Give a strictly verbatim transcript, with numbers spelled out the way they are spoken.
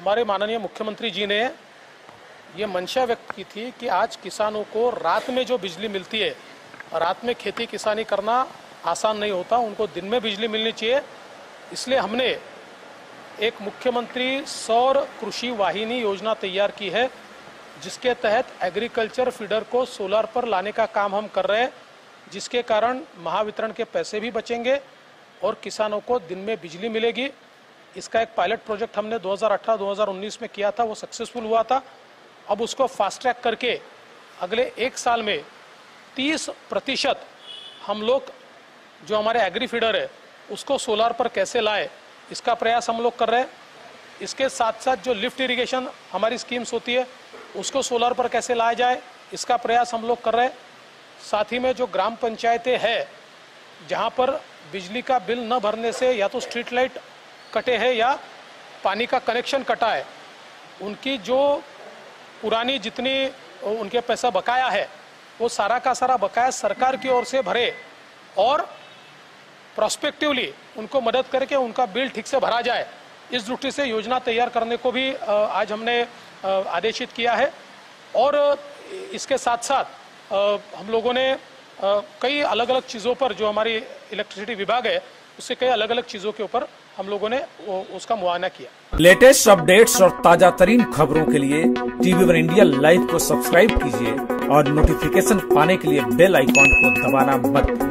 हमारे माननीय मुख्यमंत्री जी ने ये मंशा व्यक्त की थी कि आज किसानों को रात में जो बिजली मिलती है, रात में खेती किसानी करना आसान नहीं होता, उनको दिन में बिजली मिलनी चाहिए। इसलिए हमने एक मुख्यमंत्री सौर कृषि वाहिनी योजना तैयार की है, जिसके तहत एग्रीकल्चर फीडर को सोलर पर लाने का काम हम कर रहे हैं, जिसके कारण महावितरण के पैसे भी बचेंगे और किसानों को दिन में बिजली मिलेगी। इसका एक पायलट प्रोजेक्ट हमने दो हज़ार अठारह दो हज़ार उन्नीस में किया था, वो सक्सेसफुल हुआ था। अब उसको फास्ट ट्रैक करके अगले एक साल में तीस प्रतिशत हम लोग जो हमारे एग्री फीडर है उसको सोलार पर कैसे लाए, इसका प्रयास हम लोग कर रहे हैं। इसके साथ साथ जो लिफ्ट इरिगेशन हमारी स्कीम्स होती है उसको सोलार पर कैसे लाया जाए, इसका प्रयास हम लोग कर रहे हैं। साथ ही में जो ग्राम पंचायतें हैं जहाँ पर बिजली का बिल न भरने से या तो स्ट्रीट लाइट कटे हैं या पानी का कनेक्शन कटा है, उनकी जो पुरानी जितनी उनके पैसा बकाया है वो सारा का सारा बकाया सरकार की ओर से भरे और प्रोस्पेक्टिवली उनको मदद करके उनका बिल ठीक से भरा जाए। इस दृष्टि से योजना तैयार करने को भी आज हमने आदेशित किया है। और इसके साथ साथ हम लोगों ने कई अलग अलग चीज़ों पर, जो हमारी इलेक्ट्रिसिटी विभाग है उससे कई अलग अलग चीज़ों के ऊपर हम लोगों ने उसका मुआयना किया। लेटेस्ट अपडेट्स और ताजा तरीन खबरों के लिए टीवी वन इंडिया लाइव को सब्सक्राइब कीजिए और नोटिफिकेशन पाने के लिए बेल आइकॉन को दबाना मत भूलिए।